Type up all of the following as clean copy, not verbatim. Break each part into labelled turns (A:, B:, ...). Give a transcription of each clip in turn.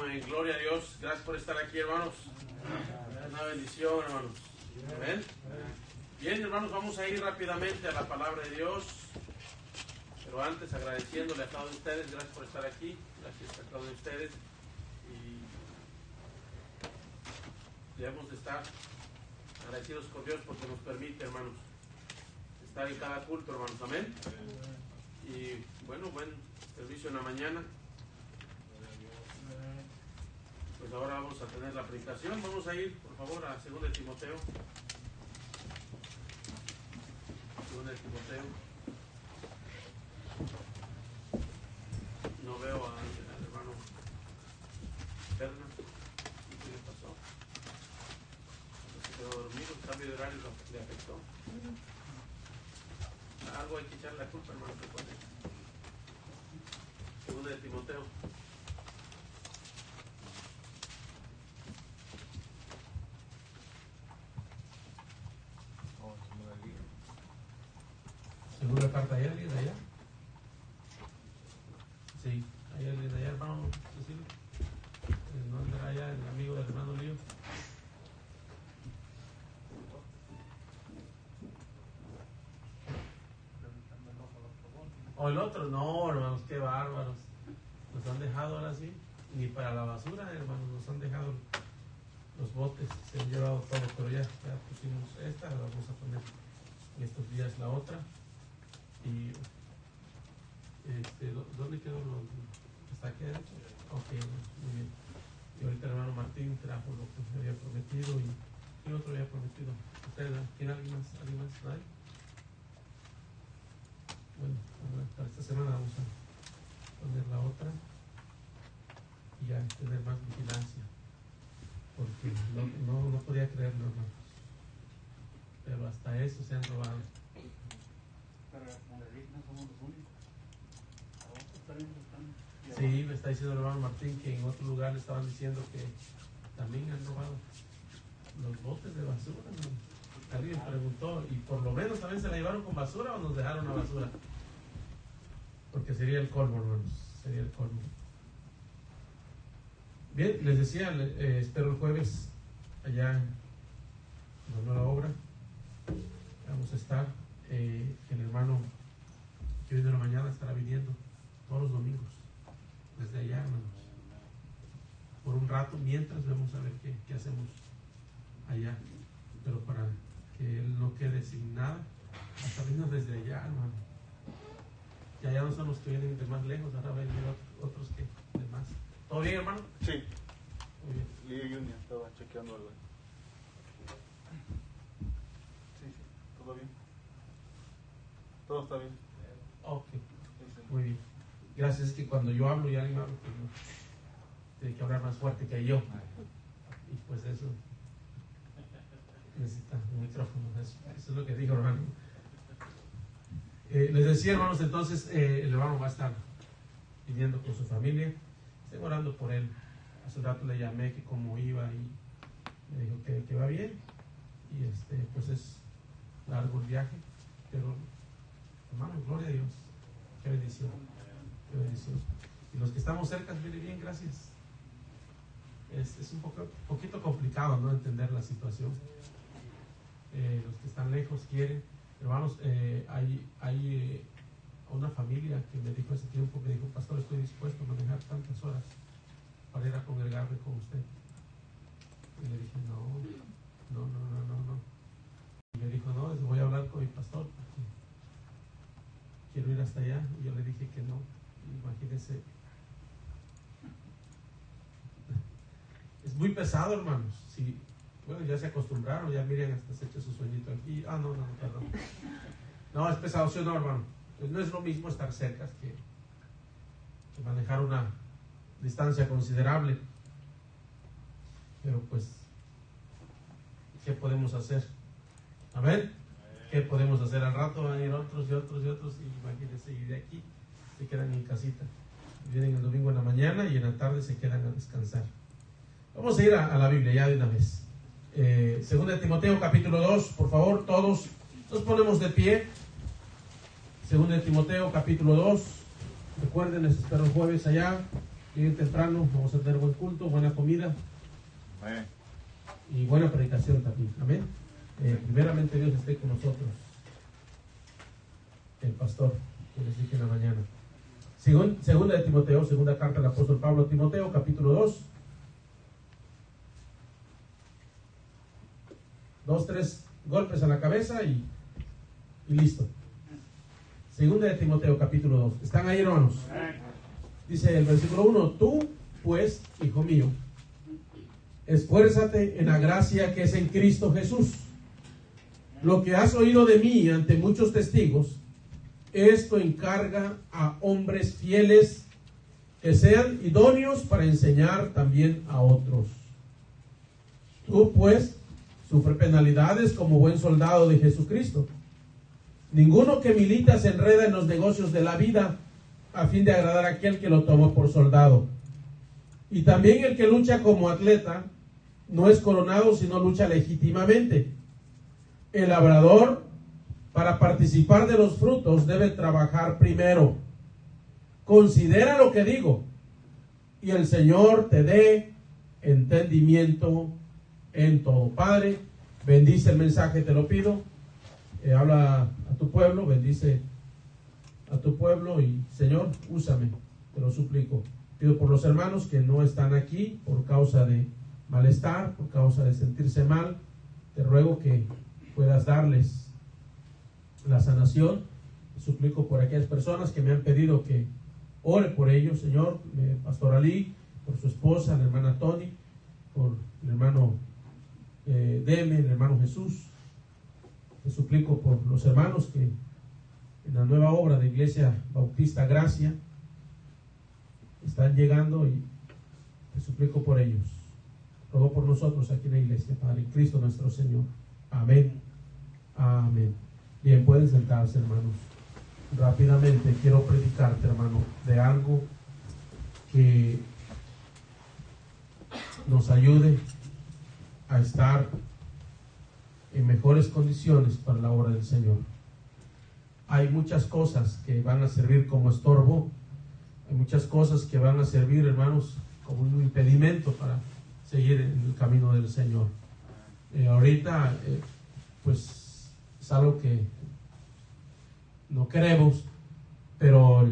A: Amén. Gloria a Dios. Gracias por estar aquí, hermanos. Una bendición, hermanos. Amén. Bien, hermanos, vamos a ir rápidamente a la palabra de Dios. Pero antes, agradeciéndole a cada uno de ustedes. Gracias por estar aquí. Gracias a cada uno de ustedes. Y debemos de estar agradecidos con Dios porque nos permite, hermanos, estar en cada culto, hermanos. Amén. Y bueno, buen servicio en la mañana. Pues ahora vamos a tener la predicación. Vamos a ir, por favor, a 2 de Timoteo. 2 de Timoteo. No veo al hermano Berna. ¿Qué le pasó? Se quedó dormido. El cambio de horario le afectó. Algo hay que echarle la culpa, hermano. 2 de Timoteo.
B: ¿Segunda carta hay alguien allá? Sí, hay alguien allá, hermano Cecilio. ¿No andará allá el amigo del hermano Lío? ¿O el otro? No, hermanos, qué bárbaros. Nos han dejado ahora sí, ni para la basura, hermanos, nos han dejado los botes, se han llevado todo, pero ya pusimos esta, la vamos a poner en estos días la otra. Y ¿dónde quedó lo? ¿Está aquí derecho? Ok, muy bien. Y ahorita el hermano Martín trajo lo que me había prometido y ¿quién otro había prometido? ¿Ustedes? ¿Tiene alguien más? ¿Alguien más? ¿Nadie? Bueno, para esta semana vamos a poner la otra y ya tener más vigilancia, porque no podía creerlo, hermanos, pero hasta eso se han robado.
C: Pero como le dije, no somos los únicos.
B: Sí, me está diciendo el hermano Martín que en otro lugar le estaban diciendo que también han robado los botes de basura, ¿no? Alguien preguntó, y por lo menos también se la llevaron con basura o nos dejaron la basura, porque sería el colmo, hermanos, sería el colmo. Bien, les decía, espero el jueves allá en la nueva obra. Vamos a estar, el hermano que hoy de la mañana estará viniendo todos los domingos desde allá, hermanos, por un rato, mientras vamos a ver qué hacemos allá, pero para que él no quede sin nada, hasta venir desde allá, hermano. Y allá no son los que vienen de más lejos, ahora van a venir otros que de más. ¿Todo bien, hermano?
C: Sí.
B: Muy bien.
C: Lee Junior estaba chequeando algo. Sí, todo bien. Todo está bien.
B: Ok,
C: Sí.
B: muy bien. Gracias, es que cuando yo hablo y alguien habla, pues no, tiene que hablar más fuerte que yo. Y pues eso necesita un micrófono, eso es lo que dijo, hermano. Les decía, hermanos, entonces el hermano va a estar viniendo con su familia. Estén orando por él. Hace un rato le llamé que cómo iba y me dijo que va bien. Y pues es largo el viaje, pero hermano, gloria a Dios. Qué bendición, qué bendición. Y los que estamos cerca, mire bien, gracias. Es un poquito complicado, ¿no?, entender la situación. Los que están lejos quieren. Hermanos, hay una familia que me dijo hace tiempo, me dijo, pastor, estoy dispuesto a manejar tantas horas para ir a congregarme con usted. Y le dije, no. Y me dijo, no, voy a hablar con mi pastor porque quiero ir hasta allá. Y yo le dije que no. Imagínense. Es muy pesado, hermanos. Sí. Bueno, ya se acostumbraron, ya Miriam hasta se echa su sueñito aquí. No, perdón. No, es pesado, ¿sí o no, hermano? Pues no es lo mismo estar cerca que manejar una distancia considerable. Pero pues, ¿qué podemos hacer? Amén. ¿Qué podemos hacer? Al rato van a ir otros, y imagínense, y de aquí se quedan en casita. Vienen el domingo en la mañana y en la tarde se quedan a descansar. Vamos a ir a la Biblia ya de una vez. 2 de Timoteo capítulo 2, por favor, todos nos ponemos de pie. 2 de Timoteo capítulo 2. Recuerden, les espero el jueves allá. bien temprano, vamos a tener buen culto, buena comida y buena predicación también. Amén. Primeramente Dios esté con nosotros. El pastor, que les dije en la mañana. Segunda de Timoteo, segunda carta del apóstol Pablo a Timoteo, capítulo 2. 2, 3 golpes a la cabeza y listo. Segunda de Timoteo, capítulo 2. ¿Están ahí, hermanos? Dice el versículo 1: Tú, pues, hijo mío, esfuérzate en la gracia que es en Cristo Jesús. Lo que has oído de mí ante muchos testigos, esto encarga a hombres fieles que sean idóneos para enseñar también a otros. Tú, pues, sufre penalidades como buen soldado de Jesucristo. Ninguno que milita se enreda en los negocios de la vida a fin de agradar a aquel que lo tomó por soldado. Y también el que lucha como atleta no es coronado, sino lucha legítimamente. El labrador, para participar de los frutos, debe trabajar primero. Considera lo que digo, y el Señor te dé entendimiento en todo. Padre, bendice el mensaje, te lo pido. Habla a tu pueblo, bendice a tu pueblo y, Señor, úsame, te lo suplico. Pido por los hermanos que no están aquí por causa de malestar, por causa de sentirse mal. Te ruego que puedas darles la sanación. Te suplico por aquellas personas que me han pedido que ore por ellos, Señor. Pastor Ali, por su esposa, la hermana Tony, por el hermano Deme, el hermano Jesús. Te suplico por los hermanos que en la nueva obra de Iglesia Bautista Gracia están llegando, y te suplico por ellos. Ruego por nosotros aquí en la iglesia, Padre, en Cristo nuestro Señor. Amén. Amén. Bien, pueden sentarse, hermanos. Rápidamente quiero predicarte, hermano, de algo que nos ayude a estar en mejores condiciones para la obra del Señor. Hay muchas cosas que van a servir como estorbo. Hay muchas cosas que van a servir, hermanos, como un impedimento para seguir en el camino del Señor. Ahorita, pues, es algo que no queremos, pero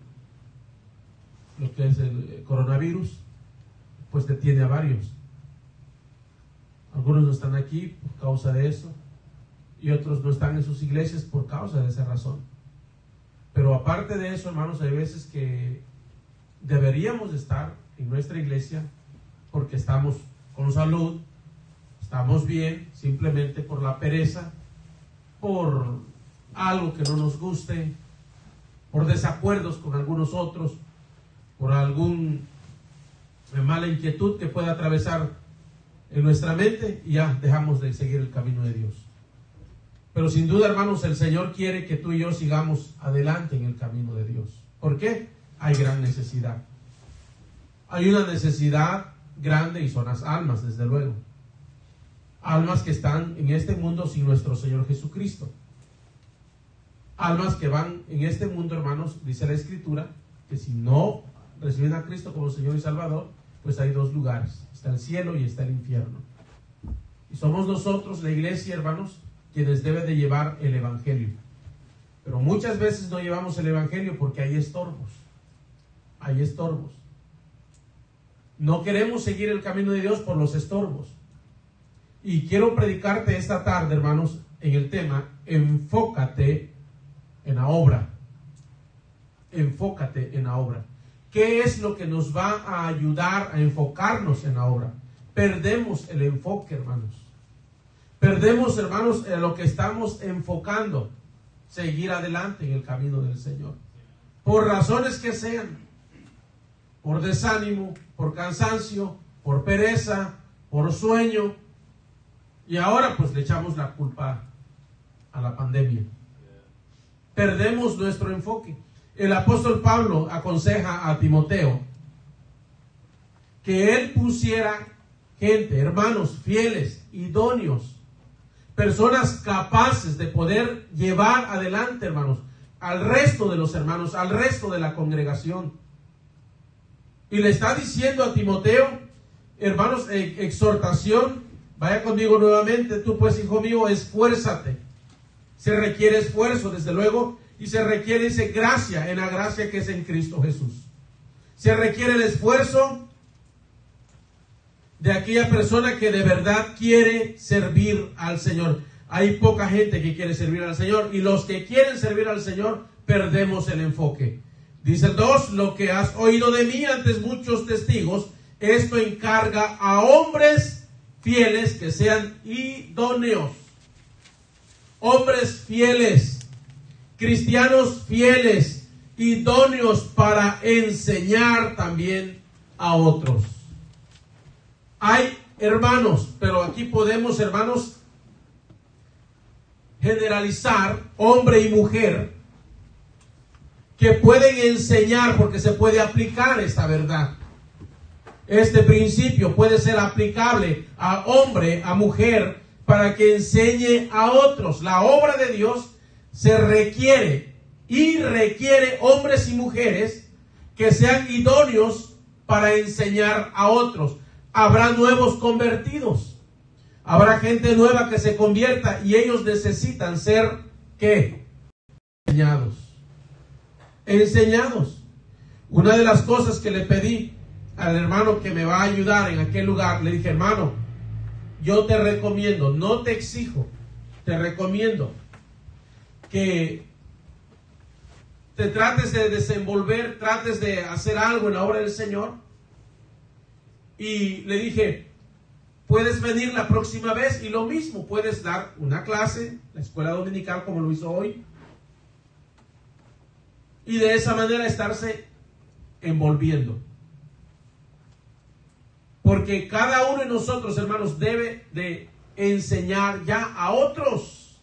B: lo que es el coronavirus, pues detiene a varios. Algunos no están aquí por causa de eso, y otros no están en sus iglesias por causa de esa razón. Pero aparte de eso, hermanos, hay veces que deberíamos estar en nuestra iglesia porque estamos con salud, estamos bien, simplemente por la pereza, por algo que no nos guste, por desacuerdos con algunos otros, por alguna mala inquietud que pueda atravesar en nuestra mente, y ya dejamos de seguir el camino de Dios. Pero sin duda, hermanos, el Señor quiere que tú y yo sigamos adelante en el camino de Dios. ¿Por qué? Hay gran necesidad. Hay una necesidad grande, y son las almas, desde luego. Almas que están en este mundo sin nuestro Señor Jesucristo. Almas que van en este mundo, hermanos, dice la Escritura, que si no reciben a Cristo como Señor y Salvador, pues hay dos lugares. Está el cielo y está el infierno. Y somos nosotros, la iglesia, hermanos, quienes deben de llevar el evangelio. Pero muchas veces no llevamos el evangelio porque hay estorbos. Hay estorbos. No queremos seguir el camino de Dios por los estorbos. Y quiero predicarte esta tarde, hermanos, en el tema: enfócate en la obra. Enfócate en la obra. ¿Qué es lo que nos va a ayudar a enfocarnos en la obra? Perdemos el enfoque, hermanos. Perdemos, hermanos, lo que estamos enfocando. Seguir adelante en el camino del Señor. Por razones que sean. Por desánimo, por cansancio, por pereza, por sueño. Y ahora pues le echamos la culpa a la pandemia. Perdemos nuestro enfoque. El apóstol Pablo aconseja a Timoteo que él pusiera gente, hermanos fieles, idóneos, personas capaces de poder llevar adelante, hermanos, al resto de los hermanos, al resto de la congregación. Y le está diciendo a Timoteo, hermanos, exhortación, vaya conmigo nuevamente, tú pues, hijo mío, esfuérzate. Se requiere esfuerzo, desde luego, y se requiere, dice, gracia, en la gracia que es en Cristo Jesús. Se requiere el esfuerzo de aquella persona que de verdad quiere servir al Señor. Hay poca gente que quiere servir al Señor, y los que quieren servir al Señor perdemos el enfoque. Dice el 2, lo que has oído de mí ante muchos testigos, esto encarga a hombres fieles que sean idóneos. Hombres fieles, cristianos fieles, idóneos para enseñar también a otros. Hay hermanos, pero aquí podemos, hermanos, generalizar hombre y mujer que pueden enseñar, porque se puede aplicar esta verdad. Este principio puede ser aplicable a hombre, a mujer, para que enseñe a otros. La obra de Dios se requiere y requiere hombres y mujeres que sean idóneos para enseñar a otros. Habrá nuevos convertidos. Habrá gente nueva que se convierta y ellos necesitan ser, ¿qué? Enseñados. Enseñados. Una de las cosas que le pedí al hermano que me va a ayudar en aquel lugar, le dije, hermano, yo te recomiendo, no te exijo, te recomiendo que te trates de desenvolver, trates de hacer algo en la obra del Señor. Y le dije, puedes venir la próxima vez y lo mismo, puedes dar una clase, la escuela dominical como lo hizo hoy, y de esa manera estarse envolviendo. Porque cada uno de nosotros, hermanos, debe de enseñar ya a otros.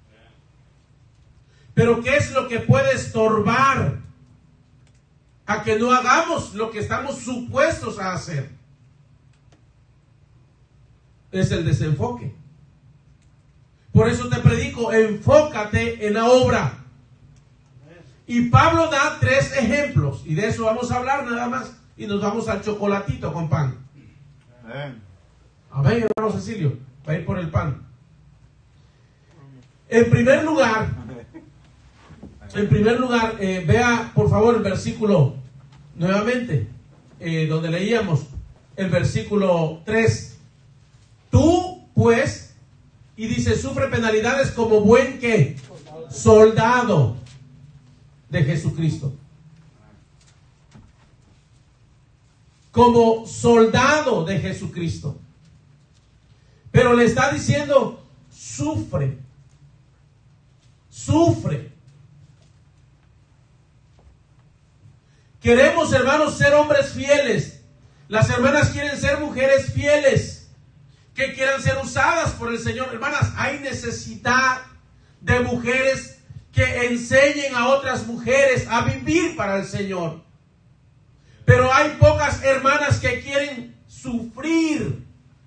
B: Pero ¿qué es lo que puede estorbar a que no hagamos lo que estamos supuestos a hacer? Es el desenfoque. Por eso te predico, enfócate en la obra. Y Pablo da 3 ejemplos, y de eso vamos a hablar nada más, y nos vamos al chocolatito con pan. Amén, hermano Cecilio, va a ir por el pan. En primer lugar, vea por favor el versículo nuevamente, donde leíamos el versículo 3. Tú, pues, y dice, sufre penalidades como buen, ¿qué? Soldado de Jesucristo. Como soldado de Jesucristo. Pero le está diciendo, sufre. Sufre. Queremos, hermanos, ser hombres fieles. Las hermanas quieren ser mujeres fieles, que quieran ser usadas por el Señor. Hermanas, hay necesidad de mujeres que enseñen a otras mujeres a vivir para el Señor. Pero hay pocas hermanas que quieren sufrir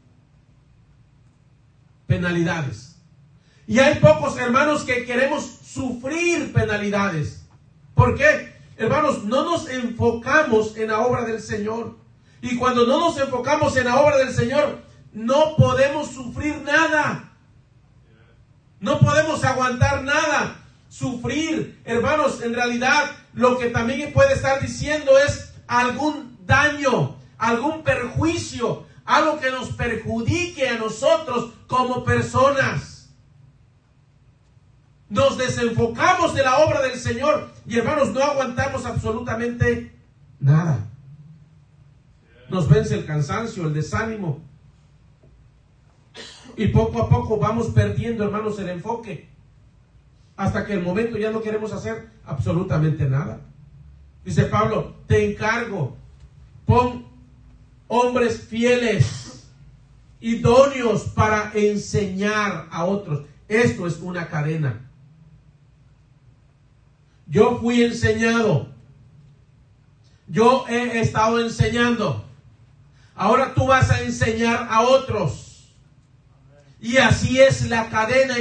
B: penalidades. Y hay pocos hermanos que queremos sufrir penalidades. ¿Por qué? Hermanos, no nos enfocamos en la obra del Señor. Y cuando no nos enfocamos en la obra del Señor, no podemos sufrir nada. No podemos aguantar nada. Sufrir, hermanos, en realidad lo que también puede estar diciendo es algún daño, algún perjuicio, algo que nos perjudique a nosotros como personas. Nos desenfocamos de la obra del Señor y, hermanos, no aguantamos absolutamente nada. Nos vence el cansancio, el desánimo. Y poco a poco vamos perdiendo, hermanos, el enfoque. Hasta que el momento ya no queremos hacer absolutamente nada. Dice Pablo, te encargo, pon hombres fieles, idóneos para enseñar a otros. Esto es una cadena. Yo fui enseñado. Yo he estado enseñando. Ahora tú vas a enseñar a otros. Y así es la cadena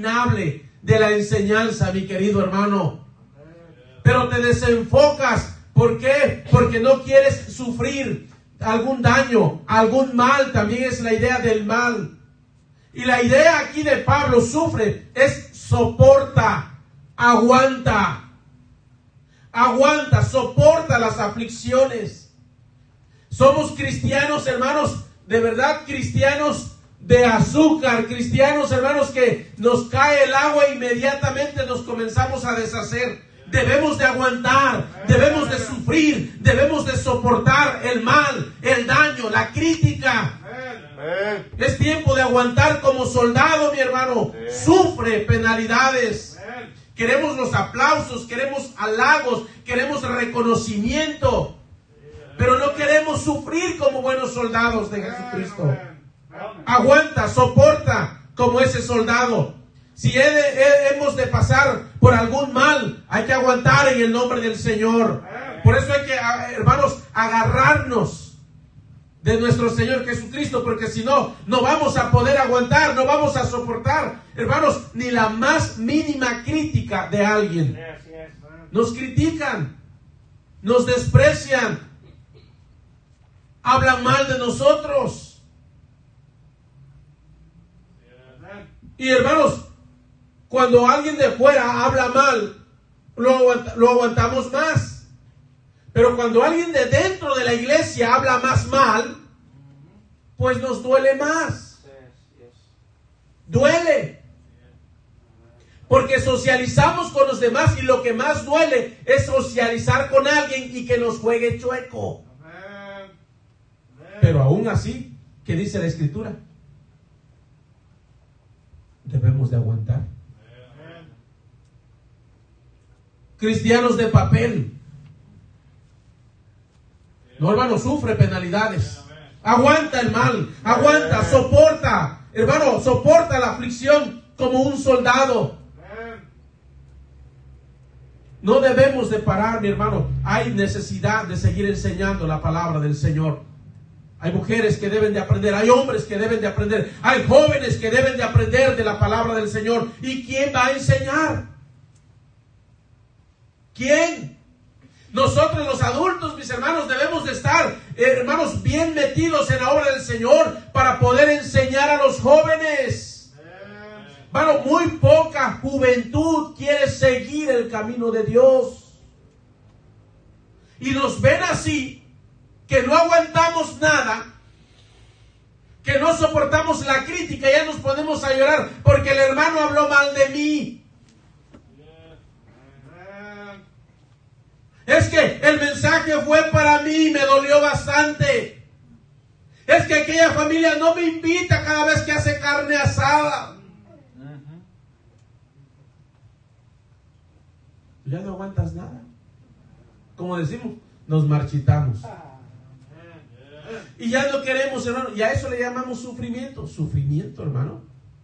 B: interminable de la enseñanza, mi querido hermano. Pero te desenfocas ¿Por qué? Porque no quieres sufrir algún daño, algún mal. También es la idea del mal. Y la idea aquí de Pablo, sufre, es soporta, aguanta. Aguanta, soporta las aflicciones. Somos cristianos, hermanos, de verdad, cristianos de azúcar, cristianos, hermanos, que nos cae el agua e inmediatamente nos comenzamos a deshacer. Debemos de aguantar, debemos de sufrir, debemos de soportar el mal, el daño, la crítica. Es tiempo de aguantar como soldado, mi hermano. Sufre penalidades. Queremos los aplausos, queremos halagos, queremos reconocimiento, pero no queremos sufrir como buenos soldados de Jesucristo. Aguanta, soporta como ese soldado. Si hemos de pasar por algún mal, hay que aguantar en el nombre del Señor. Por eso hay que, hermanos, agarrarnos de nuestro Señor Jesucristo, porque si no, no vamos a poder aguantar, no vamos a soportar, hermanos, ni la más mínima crítica de alguien. Nos critican, nos desprecian, hablan mal de nosotros. Y hermanos, cuando alguien de fuera habla mal, lo aguantamos más. Pero cuando alguien de dentro de la iglesia habla más mal, pues nos duele más. Duele. Porque socializamos con los demás y lo que más duele es socializar con alguien y que nos juegue chueco. Pero aún así, ¿qué dice la Escritura? Debemos de aguantar. Cristianos de papel. No, hermano, sufre penalidades. Aguanta el mal, aguanta, soporta. Hermano, soporta la aflicción como un soldado. No debemos de parar, mi hermano. Hay necesidad de seguir enseñando la palabra del Señor. Hay mujeres que deben de aprender, hay hombres que deben de aprender, hay jóvenes que deben de aprender de la palabra del Señor. ¿Y quién va a enseñar? ¿Quién? Nosotros los adultos, mis hermanos, debemos de estar, hermanos, bien metidos en la obra del Señor para poder enseñar a los jóvenes. Hermano, muy poca juventud quiere seguir el camino de Dios. Y nos ven así, que no aguantamos nada, que no soportamos la crítica, ya nos ponemos a llorar porque el hermano habló mal de mí. Es que el mensaje fue para mí y me dolió bastante. Es que aquella familia no me invita cada vez que hace carne asada. Ya no aguantas nada. Como decimos, nos marchitamos. Y ya no queremos, hermano. Y a eso le llamamos sufrimiento. Sufrimiento, hermano.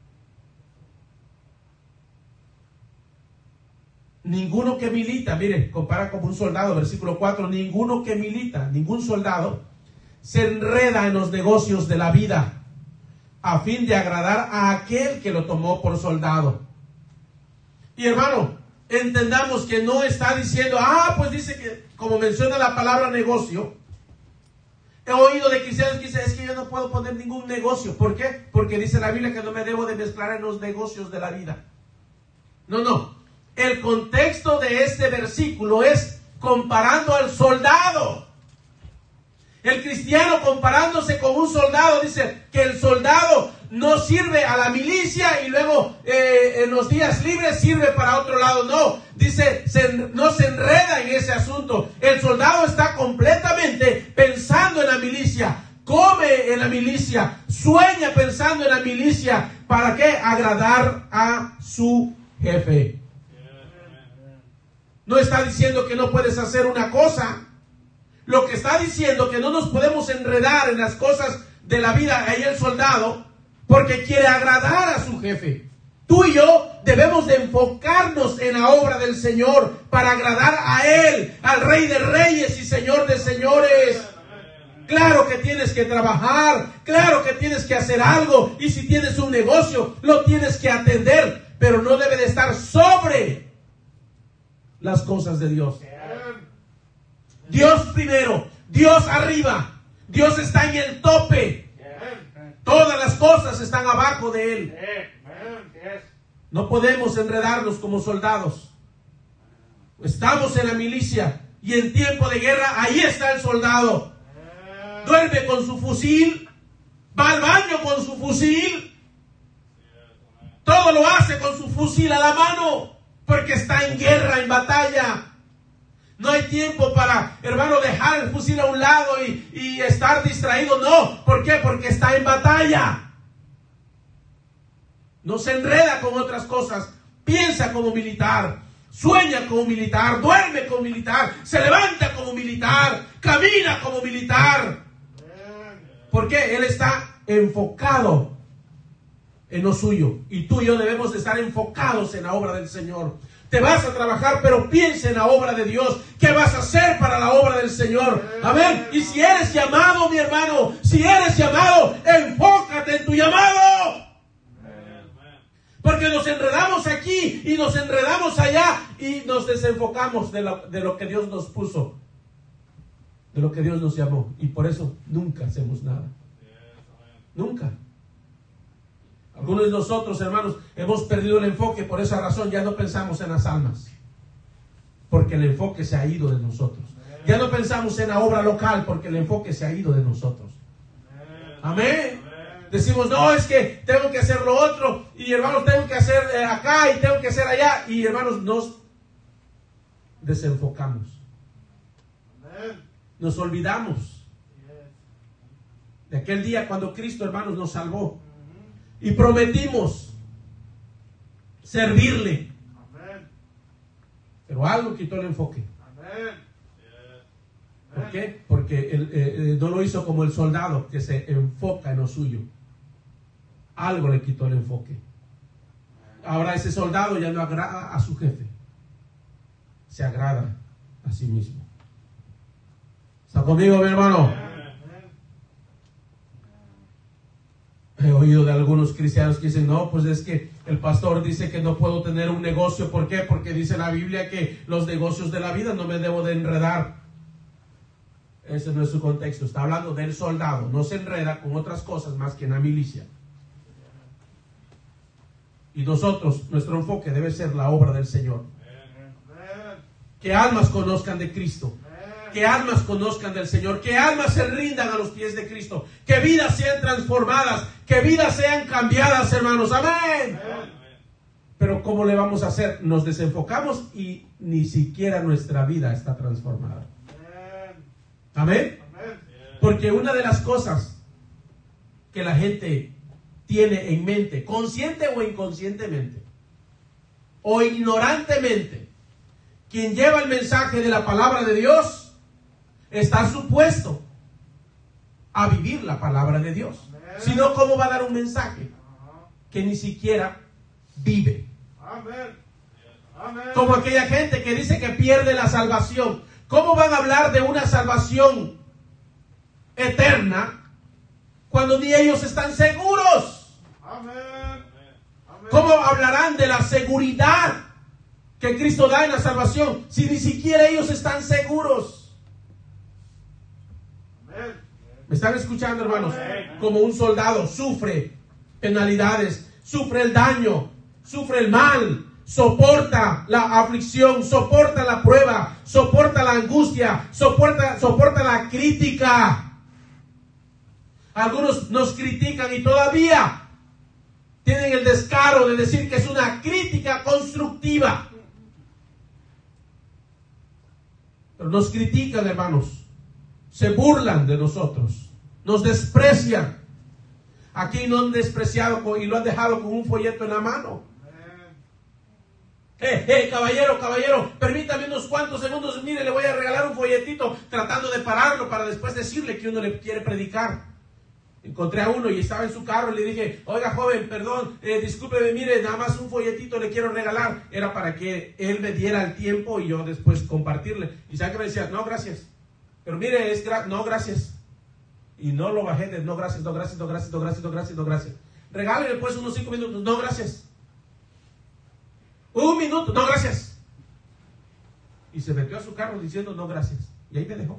B: Ninguno que milita, mire, compara como un soldado, versículo 4, ninguno que milita, ningún soldado, se enreda en los negocios de la vida a fin de agradar a aquel que lo tomó por soldado. Y hermano, entendamos que no está diciendo, pues dice que, como menciona la palabra negocio, he oído de cristianos que dicen, es que yo no puedo poner ningún negocio. ¿Por qué? Porque dice la Biblia que no me debo de mezclar en los negocios de la vida. No. El contexto de este versículo es comparando al soldado. El cristiano comparándose con un soldado dice que el soldado no sirve a la milicia y luego en los días libres sirve para otro lado. No, dice, no se enreda en ese asunto. El soldado está completamente pensando en la milicia, come en la milicia, sueña pensando en la milicia. ¿Para qué? Agradar a su jefe. No está diciendo que no puedes hacer una cosa. Lo que está diciendo que no nos podemos enredar en las cosas de la vida, ahí el soldado, porque quiere agradar a su jefe. Tú y yo debemos de enfocarnos en la obra del Señor para agradar a Él, al Rey de Reyes y Señor de Señores. Claro que tienes que trabajar, claro que tienes que hacer algo, y si tienes un negocio, lo tienes que atender, pero no debe de estar sobre las cosas de Dios. Dios primero, Dios arriba, Dios está en el tope. Todas las cosas están abajo de Él. No podemos enredarnos como soldados. Estamos en la milicia y en tiempo de guerra, ahí está el soldado. Duerme con su fusil, va al baño con su fusil, todo lo hace con su fusil a la mano, porque está en guerra, en batalla. No hay tiempo para, hermano, dejar el fusil a un lado y estar distraído. No, ¿por qué? Porque está en batalla. No se enreda con otras cosas. Piensa como militar, sueña como militar, duerme como militar, se levanta como militar, camina como militar. ¿Por qué? Él está enfocado en lo suyo. Y tú y yo debemos de estar enfocados en la obra del Señor. Te vas a trabajar, pero piensa en la obra de Dios. ¿Qué vas a hacer para la obra del Señor? Amén. Y si eres llamado, mi hermano, si eres llamado, enfócate en tu llamado. Porque nos enredamos aquí y nos enredamos allá y nos desenfocamos de lo que Dios nos puso, de lo que Dios nos llamó. Y por eso nunca hacemos nada. Nunca. Algunos de nosotros, hermanos, hemos perdido el enfoque. Por esa razón ya no pensamos en las almas, porque el enfoque se ha ido de nosotros. Ya no pensamos en la obra local, porque el enfoque se ha ido de nosotros. Amén. Decimos, no, es que tengo que hacer lo otro, y hermanos, tengo que hacer acá y tengo que hacer allá, y hermanos, nos desenfocamos. Nos olvidamos de aquel día cuando Cristo, hermanos, nos salvó y prometimos servirle. Pero algo quitó el enfoque. ¿Por qué? Porque no lo hizo como el soldado que se enfoca en lo suyo. Algo le quitó el enfoque. Ahora ese soldado ya no agrada a su jefe, se agrada a sí mismo. ¿Está conmigo, mi hermano? He oído de algunos cristianos que dicen, no, pues es que el pastor dice que no puedo tener un negocio. ¿Por qué? Porque dice la Biblia que los negocios de la vida no me debo de enredar. Ese no es su contexto. Está hablando del soldado. No se enreda con otras cosas más que en la milicia. Y nosotros, nuestro enfoque debe ser la obra del Señor. Que almas conozcan de Cristo. Que almas conozcan del Señor. Que almas se rindan a los pies de Cristo. Que vidas sean transformadas. Que vidas sean cambiadas, hermanos. Amén. Pero ¿cómo le vamos a hacer? Nos desenfocamos y ni siquiera nuestra vida está transformada. Amén. Porque una de las cosas que la gente tiene en mente, consciente o inconscientemente, o ignorantemente, quien lleva el mensaje de la palabra de Dios está supuesto a vivir la palabra de Dios. Si no, ¿cómo va a dar un mensaje que ni siquiera vive? Como aquella gente que dice que pierde la salvación. ¿Cómo van a hablar de una salvación eterna cuando ni ellos están seguros? ¿Cómo hablarán de la seguridad que Cristo da en la salvación si ni siquiera ellos están seguros? ¿Me están escuchando, hermanos? Como un soldado sufre penalidades, sufre el daño, sufre el mal, soporta la aflicción, soporta la prueba, soporta la angustia, soporta la crítica. Algunos nos critican y todavía tienen el descaro de decir que es una crítica constructiva. Pero nos critican, hermanos. Se burlan de nosotros. Nos desprecian. Aquí no han despreciado y lo han dejado con un folleto en la mano. Caballero, permítame unos cuantos segundos. Mire, le voy a regalar un folletito, tratando de pararlo para después decirle que uno le quiere predicar. Encontré a uno y estaba en su carro y le dije, oiga joven, perdón, discúlpeme, mire, nada más un folletito le quiero regalar. Era para que él me diera el tiempo y yo después compartirle. Y sabe que me decía, no, gracias. Pero mire, no, gracias. Y no lo bajé de no, gracias. Regáleme pues unos 5 minutos, no, gracias. 1 minuto, no, gracias. Y se metió a su carro diciendo, no, gracias. Y ahí me dejó.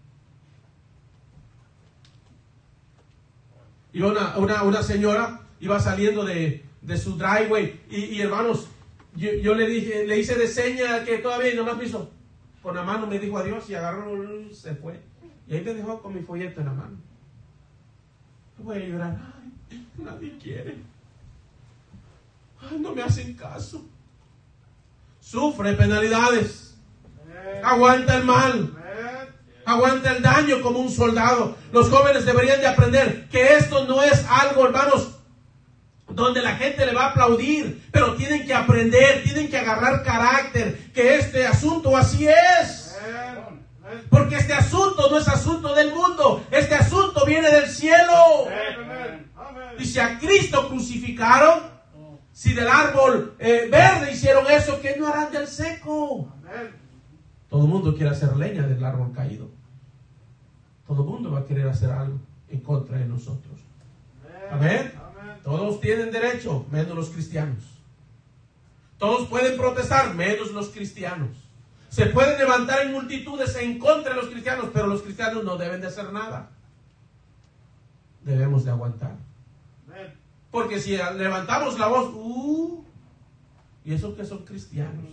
B: Y una señora iba saliendo de su driveway y hermanos, yo le dije, le hice de seña que todavía no me hizo. Con la mano me dijo adiós y agarró, se fue. Y ahí me dejó con mi folleto en la mano. Voy a llorar. Ay, nadie quiere. Ay, no me hacen caso. Sufre penalidades. Aguanta el mal. Aguanta el daño como un soldado. Los jóvenes deberían de aprender que esto no es algo, hermanos, donde la gente le va a aplaudir, pero tienen que aprender, tienen que agarrar carácter, que este asunto así es. Porque este asunto no es asunto del mundo, este asunto viene del cielo. Y si a Cristo crucificaron, si del árbol verde hicieron eso, ¿qué no harán del seco? Todo el mundo quiere hacer leña del árbol caído. Todo el mundo va a querer hacer algo en contra de nosotros. Amén. Todos tienen derecho, menos los cristianos. Todos pueden protestar, menos los cristianos. Se pueden levantar en multitudes en contra de los cristianos, pero los cristianos no deben de hacer nada. Debemos de aguantar. Porque si levantamos la voz, y esos que son cristianos,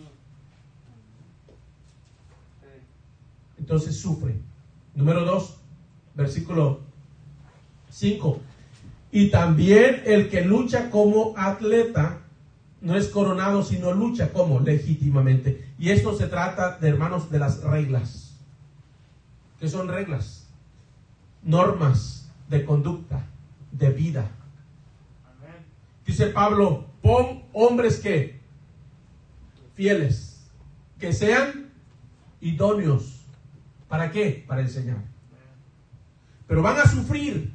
B: entonces sufre. Número 2, versículo 5. Y también el que lucha como atleta no es coronado, sino lucha como legítimamente. Y esto se trata, de hermanos, de las reglas. ¿Qué son reglas? Normas de conducta, de vida. Dice Pablo, pon hombres que fieles, que sean idóneos. ¿Para qué? Para enseñar. Pero van a sufrir.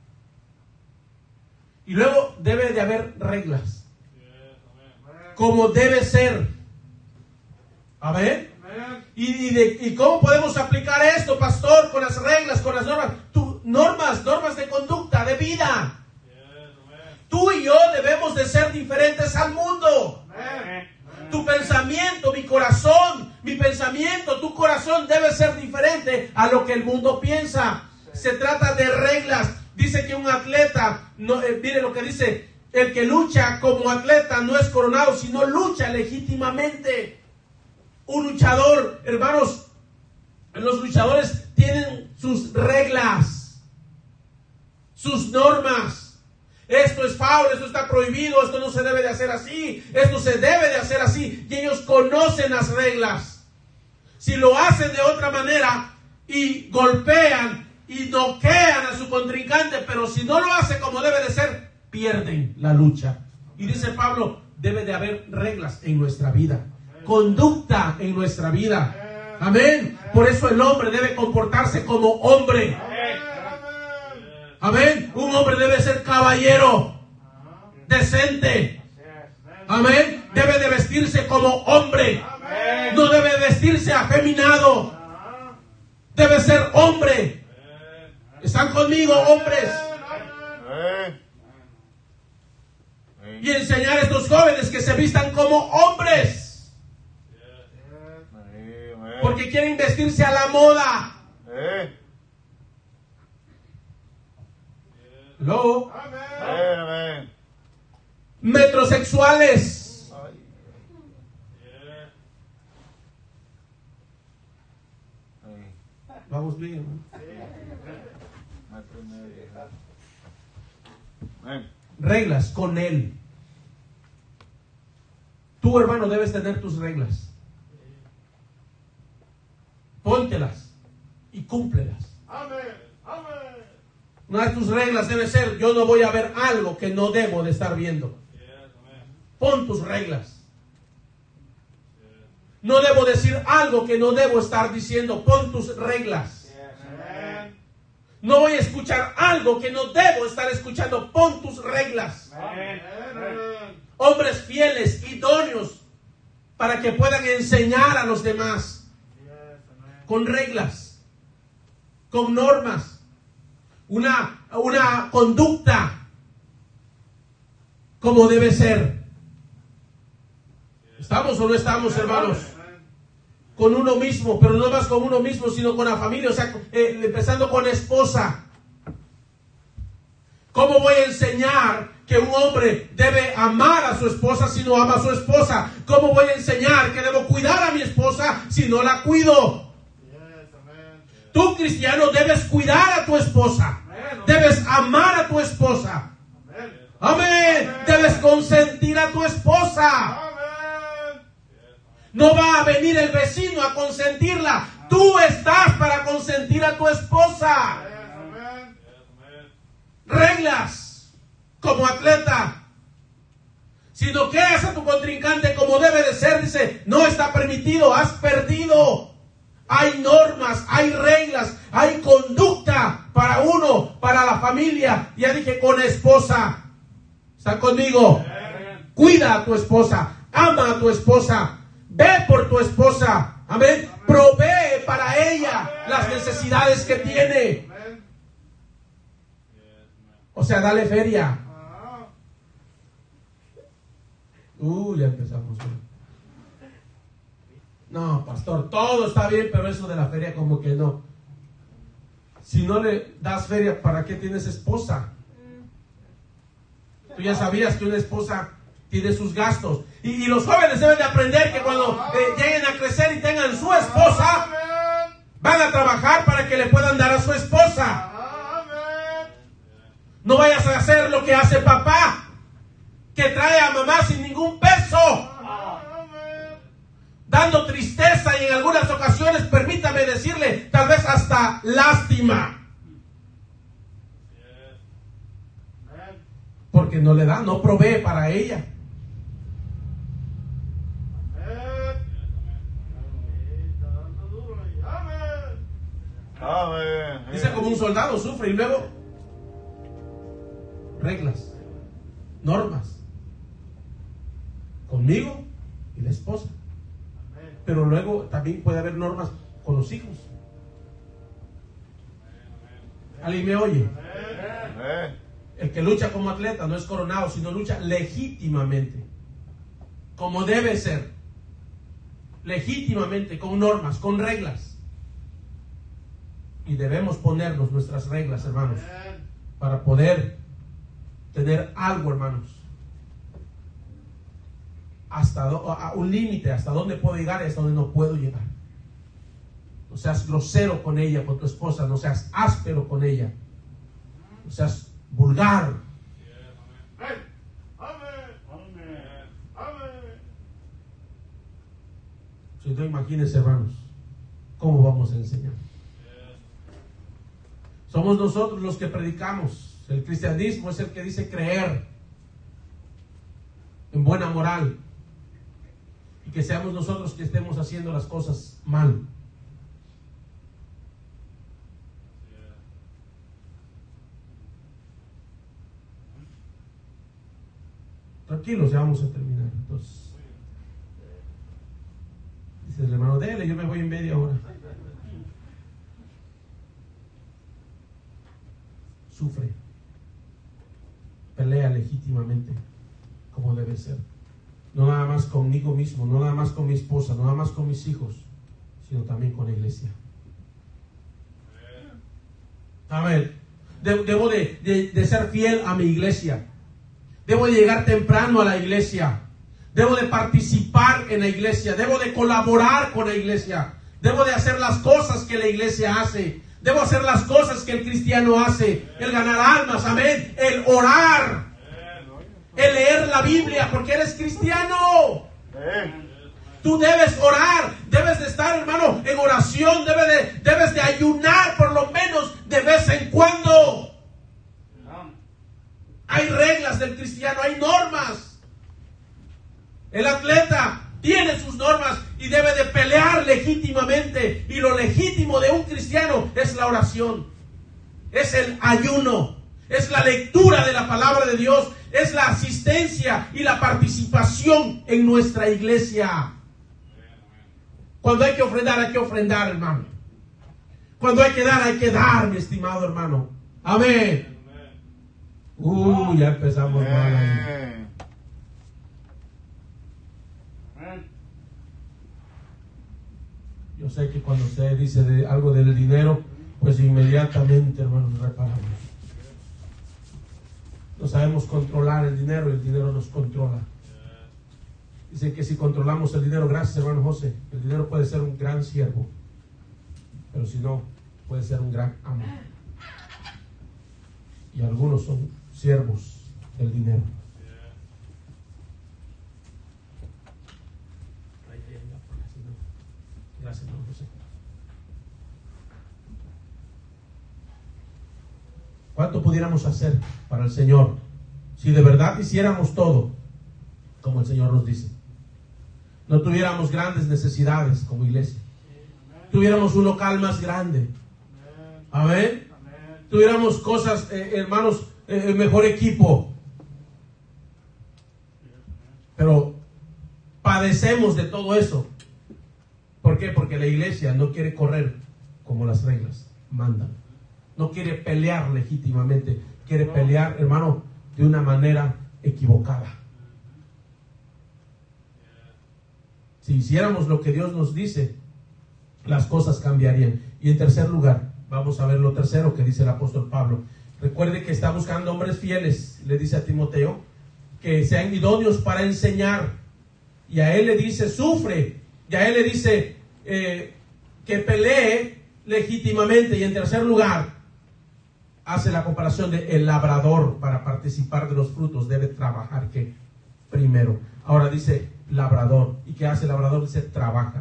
B: Y luego debe de haber reglas. Como debe ser. Amén. ¿Y cómo podemos aplicar esto, pastor? Con las reglas, con las normas. Normas de conducta, de vida. Tú y yo debemos de ser diferentes al mundo. Tu pensamiento, mi corazón, tu corazón debe ser diferente a lo que el mundo piensa. Se trata de reglas. Dice que un atleta, mire lo que dice, el que lucha como atleta no es coronado, sino lucha legítimamente. Un luchador, hermanos, los luchadores tienen sus reglas, sus normas. Esto es foul, esto está prohibido, esto no se debe de hacer así, esto se debe de hacer así. Y ellos conocen las reglas. Si lo hacen de otra manera y golpean y noquean a su contrincante, pero si no lo hace como debe de ser, pierden la lucha. Y dice Pablo, debe de haber reglas en nuestra vida, conducta en nuestra vida. Amén. Por eso el hombre debe comportarse como hombre. Amén. Un hombre debe ser caballero, decente. Amén. Debe de vestirse como hombre. No debe vestirse afeminado. Debe ser hombre. ¿Están conmigo, hombres? Y enseñar a estos jóvenes que se vistan como hombres. Porque quieren vestirse a la moda. ¿Lo? Metrosexuales. Vamos bien, ¿no? Reglas con él. Tú, hermano, debes tener tus reglas. Póntelas y cúmplelas. Una de tus reglas debe ser: yo no voy a ver algo que no debo de estar viendo. Pon tus reglas. No debo decir algo que no debo estar diciendo. Pon tus reglas. No voy a escuchar algo que no debo estar escuchando. Pon tus reglas. Hombres fieles, idóneos, para que puedan enseñar a los demás. Con reglas, con normas, una conducta como debe ser. ¿Estamos o no estamos, hermanos? con uno mismo, pero no más con uno mismo, sino con la familia, o sea, empezando con la esposa. ¿Cómo voy a enseñar que un hombre debe amar a su esposa si no ama a su esposa? ¿Cómo voy a enseñar que debo cuidar a mi esposa si no la cuido? Tú, cristiano, debes cuidar a tu esposa. Debes amar a tu esposa. Amén. Debes consentir a tu esposa. No va a venir el vecino a consentirla. Tú estás para consentir a tu esposa. Reglas como atleta. Si no quedas a tu contrincante como debe de ser, dice, no está permitido, has perdido. Hay normas, hay reglas, hay conducta para uno, para la familia. Ya dije, con esposa. ¿Están conmigo? Cuida a tu esposa, ama a tu esposa, ve por tu esposa. Amén. Provee para ella las necesidades que tiene. O sea, dale feria. Ya empezamos. No, pastor, todo está bien, pero eso de la feria como que no. Si no le das feria, ¿para qué tienes esposa? Tú ya sabías que una esposa tiene sus gastos. Y los jóvenes deben de aprender que cuando lleguen a crecer y tengan su esposa, van a trabajar para que le puedan dar a su esposa. No vayas a hacer lo que hace papá, que trae a mamá sin ningún peso, dando tristeza y en algunas ocasiones, permítame decirle, tal vez hasta lástima. Porque no le da, no provee para ella. Dice, como un soldado sufre y luego reglas, normas, conmigo y la esposa. Pero luego también puede haber normas con los hijos. ¿Alguien me oye? El que lucha como atleta no es coronado, sino lucha legítimamente, como debe ser, legítimamente, con normas, con reglas. Y debemos ponernos nuestras reglas, hermanos, para poder tener algo, hermanos, hasta un límite, hasta dónde puedo llegar y hasta dónde no puedo llegar. No seas grosero con ella, con tu esposa, no seas áspero con ella, no seas vulgar. Si no, imagínense, hermanos, cómo vamos a enseñar. Somos nosotros los que predicamos. El cristianismo es el que dice creer en buena moral, y que seamos nosotros que estemos haciendo las cosas mal. Tranquilos, ya vamos a terminar. Entonces, dice el hermano, dele, yo me voy en media hora. Sufre, pelea legítimamente como debe ser, no nada más conmigo mismo, no nada más con mi esposa, no nada más con mis hijos, sino también con la iglesia. Amén. Debo de ser fiel a mi iglesia, debo de llegar temprano a la iglesia, debo de participar en la iglesia, debo de colaborar con la iglesia, debo de hacer las cosas que la iglesia hace. Debo hacer las cosas que el cristiano hace. El ganar almas, amén. El orar. El leer la Biblia porque eres cristiano. Tú debes orar. Debes de estar, hermano, en oración. Debes de ayunar por lo menos de vez en cuando. Hay reglas del cristiano. Hay normas. El atleta tiene sus normas y debe de pelear legítimamente. Y lo legítimo de un cristiano es la oración, es el ayuno, es la lectura de la palabra de Dios, es la asistencia y la participación en nuestra iglesia. Cuando hay que ofrendar, hermano. Cuando hay que dar, mi estimado hermano. Amén. Ya empezamos mal ahí. Yo sé que cuando usted dice de algo del dinero, pues inmediatamente, hermanos, reparamos. No sabemos controlar el dinero nos controla. Dicen que si controlamos el dinero, gracias hermano José, el dinero puede ser un gran siervo, pero si no, puede ser un gran amo. Y algunos son siervos del dinero. Gracias hermano José. ¿Cuánto pudiéramos hacer para el Señor si de verdad hiciéramos todo como el Señor nos dice? No tuviéramos grandes necesidades como iglesia. Tuviéramos un local más grande. Amén. Tuviéramos cosas, hermanos, mejor equipo. Pero padecemos de todo eso. ¿Por qué? Porque la iglesia no quiere correr como las reglas mandan. No quiere pelear legítimamente. Quiere pelear, hermano, de una manera equivocada. Si hiciéramos lo que Dios nos dice, las cosas cambiarían. Y en tercer lugar, vamos a ver lo tercero que dice el apóstol Pablo. Recuerde que está buscando hombres fieles, le dice a Timoteo, que sean idóneos para enseñar. Y a él le dice, sufre. Y a él le dice que pelee legítimamente. Y en tercer lugar, hace la comparación de el labrador. Para participar de los frutos debe trabajar que primero. Ahora dice labrador. ¿Y qué hace el labrador? Dice trabaja.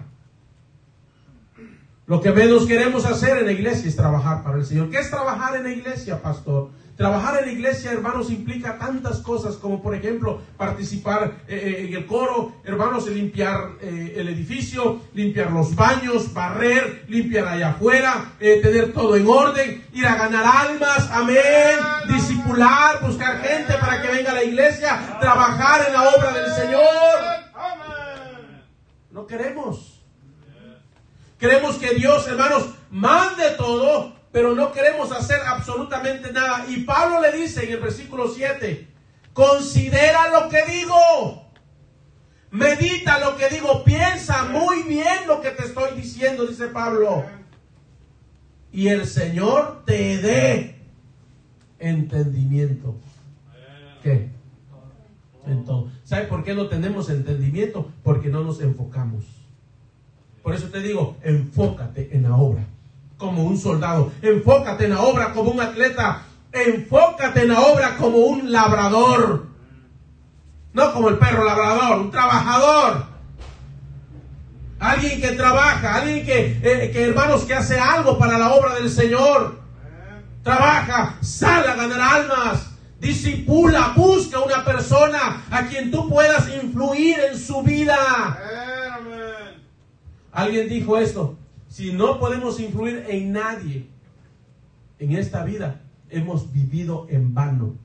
B: Lo que menos queremos hacer en la iglesia es trabajar para el Señor. ¿Qué es trabajar en la iglesia, pastor? Trabajar en la iglesia, hermanos, implica tantas cosas como, por ejemplo, participar en el coro, hermanos, limpiar el edificio, limpiar los baños, barrer, limpiar allá afuera, tener todo en orden, ir a ganar almas, amén, discipular, buscar gente para que venga a la iglesia, trabajar en la obra del Señor. No queremos. Queremos que Dios, hermanos, mande todo, pero no queremos hacer absolutamente nada. Y Pablo le dice en el versículo 7, considera lo que digo, medita lo que digo, piensa muy bien lo que te estoy diciendo, dice Pablo. Y el Señor te dé entendimiento. ¿Qué? En todo. ¿Sabe por qué no tenemos entendimiento? Porque no nos enfocamos. Por eso te digo, enfócate en la obra como un soldado, enfócate en la obra como un atleta, enfócate en la obra como un labrador, no como el perro labrador, un trabajador, alguien que trabaja, alguien que hermanos, que hace algo para la obra del Señor, trabaja, sale a ganar almas, discipula, busca una persona a quien tú puedas influir en su vida. Alguien dijo esto: si no podemos influir en nadie en esta vida, hemos vivido en vano.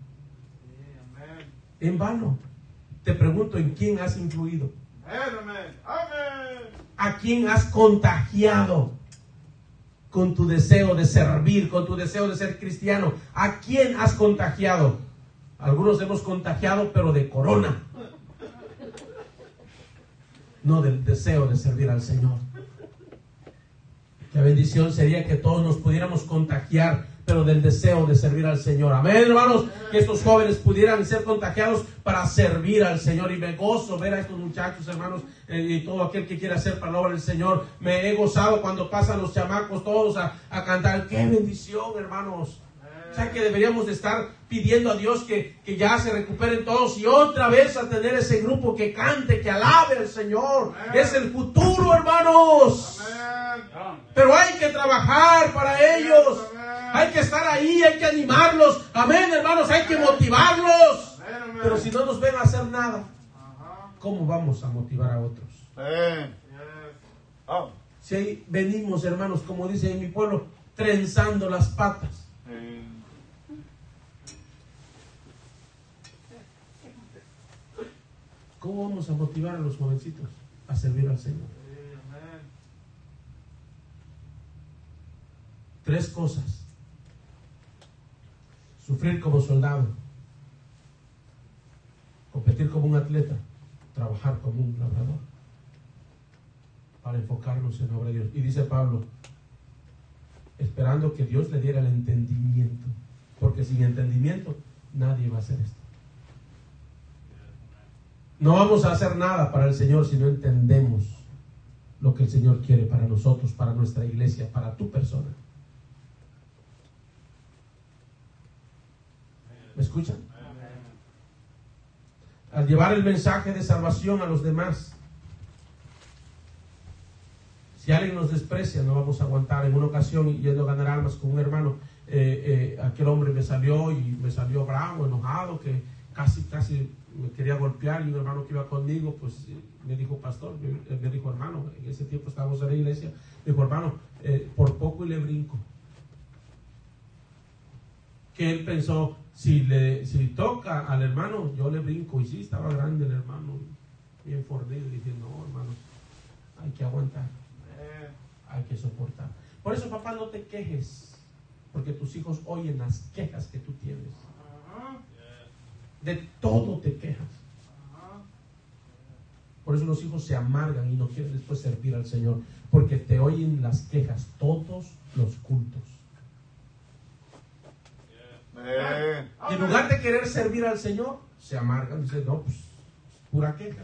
B: En vano. Te pregunto, ¿en quién has influido? ¿A quién has contagiado con tu deseo de servir, con tu deseo de ser cristiano? ¿A quién has contagiado? Algunos hemos contagiado, pero de corona, no del deseo de servir al Señor. Qué bendición sería que todos nos pudiéramos contagiar, pero del deseo de servir al Señor. Amén, hermanos, que estos jóvenes pudieran ser contagiados para servir al Señor. Y me gozo ver a estos muchachos, hermanos, y todo aquel que quiera hacer para la obra del Señor. Me he gozado cuando pasan los chamacos todos a cantar. Qué bendición, hermanos. O sea que deberíamos de estar pidiendo a Dios que ya se recuperen todos y otra vez a tener ese grupo que cante, que alabe al Señor. Es el futuro, hermanos. Pero hay que trabajar para ellos. Hay que estar ahí, hay que animarlos. Amén, hermanos, hay que motivarlos. Pero si no nos ven a hacer nada, ¿cómo vamos a motivar a otros? Si ahí venimos, hermanos, como dice en mi pueblo, trenzando las patas. ¿Cómo vamos a motivar a los jovencitos a servir al Señor? 3 cosas: sufrir como soldado, competir como un atleta, trabajar como un labrador. para enfocarnos en la obra de Dios. Y dice Pablo, esperando que Dios le diera el entendimiento, porque sin entendimiento nadie va a hacer esto. No vamos a hacer nada para el Señor si no entendemos lo que el Señor quiere para nosotros, para nuestra iglesia, para tu persona. ¿Me escuchan? Al llevar el mensaje de salvación a los demás, si alguien nos desprecia, no vamos a aguantar. En una ocasión, yendo a ganar almas con un hermano, aquel hombre me salió bravo, enojado, que casi me quería golpear, y un hermano que iba conmigo, pues me dijo, pastor, me dijo, hermano, en ese tiempo estábamos en la iglesia, me dijo, hermano, por poco y le brinco. Que él pensó, si toca al hermano, yo le brinco. Y sí, estaba grande el hermano, bien fornido. Y dije, no, hermano, hay que aguantar, hay que soportar. Por eso, papá, no te quejes, porque tus hijos oyen las quejas que tú tienes. De todo te quejas. Por eso los hijos se amargan y no quieren después servir al Señor, porque te oyen las quejas todos los cultos. Y en lugar de querer servir al Señor, se amargan y dicen, no, pues pura queja.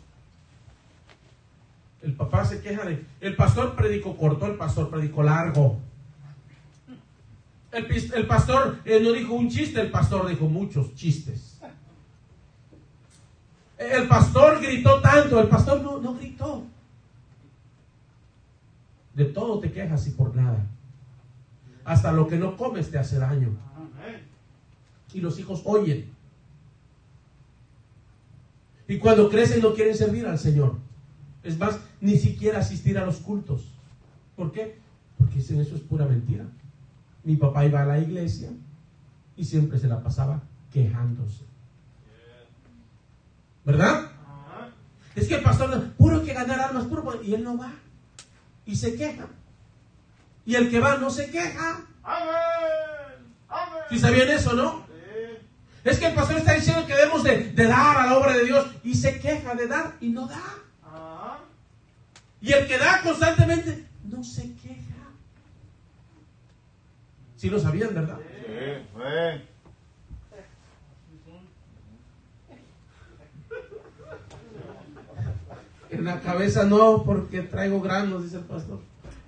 B: El papá se queja de, el pastor predicó corto, el pastor predicó largo. El pastor no dijo un chiste, el pastor dijo muchos chistes. El pastor gritó tanto, el pastor no gritó. De todo te quejas y por nada. Hasta lo que no comes te hace daño. Y los hijos oyen. Y cuando crecen no quieren servir al Señor. Es más, ni siquiera asistir a los cultos. ¿Por qué? Porque dicen, eso es pura mentira. Mi papá iba a la iglesia y siempre se la pasaba quejándose. ¿Verdad? Es que el pastor, puro que ganar almas, puro, y él no va. Y se queja. Y el que va no se queja. ¿Sí sabían eso, no? Es que el pastor está diciendo que debemos de dar a la obra de Dios, y se queja de dar y no da. Y el que da constantemente no se queja. Sí lo sabían, ¿verdad? Sí. En la cabeza no, porque traigo granos, dice el pastor.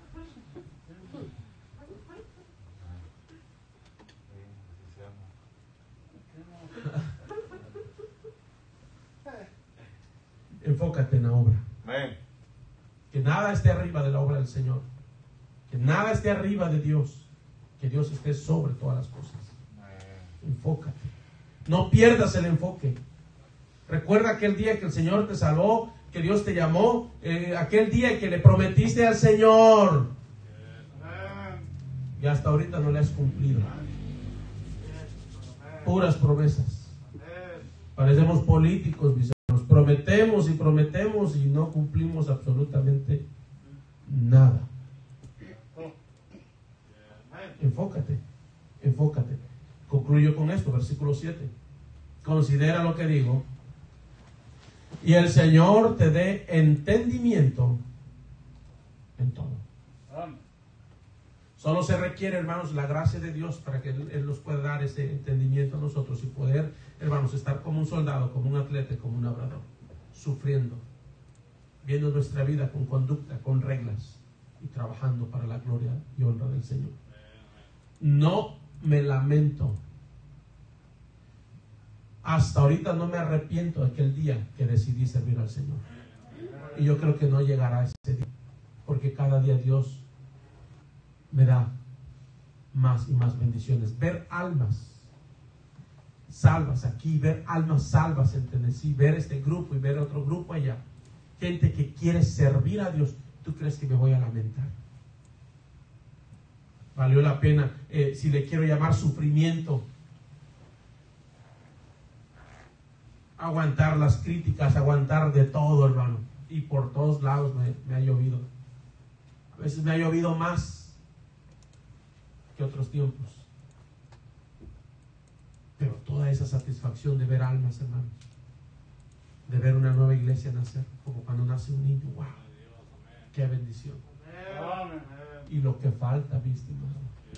B: Enfócate en la obra. Que nada esté arriba de la obra del Señor. Que nada esté arriba de Dios. Que Dios esté sobre todas las cosas. Enfócate. No pierdas el enfoque. Recuerda aquel día que el Señor te salvó, que Dios te llamó, aquel día que le prometiste al Señor. Y hasta ahorita no le has cumplido. Puras promesas. Parecemos políticos, nos prometemos y prometemos y no cumplimos absolutamente nada. Enfócate, enfócate. Concluyo con esto, versículo 7. Considera lo que digo, y el Señor te dé entendimiento en todo. Solo se requiere, hermanos, la gracia de Dios para que Él nos pueda dar ese entendimiento a nosotros y poder, hermanos, estar como un soldado, como un atleta, como un obrador, sufriendo, viendo nuestra vida con conducta, con reglas y trabajando para la gloria y honra del Señor. No me lamento. Hasta ahorita no me arrepiento de aquel día que decidí servir al Señor. Y yo creo que no llegará ese día, porque cada día Dios me da más y más bendiciones. Ver almas salvas aquí, ver almas salvas en Tennessee, ver este grupo y ver otro grupo allá, gente que quiere servir a Dios. ¿Tú crees que me voy a lamentar? Valió la pena, si le quiero llamar sufrimiento, aguantar las críticas, aguantar de todo, hermano. Y por todos lados me ha llovido. A veces me ha llovido más que otros tiempos. Pero toda esa satisfacción de ver almas, hermanos, de ver una nueva iglesia nacer, como cuando nace un niño, wow, Qué bendición.
C: Amén.
B: Y lo que falta, mi estimado.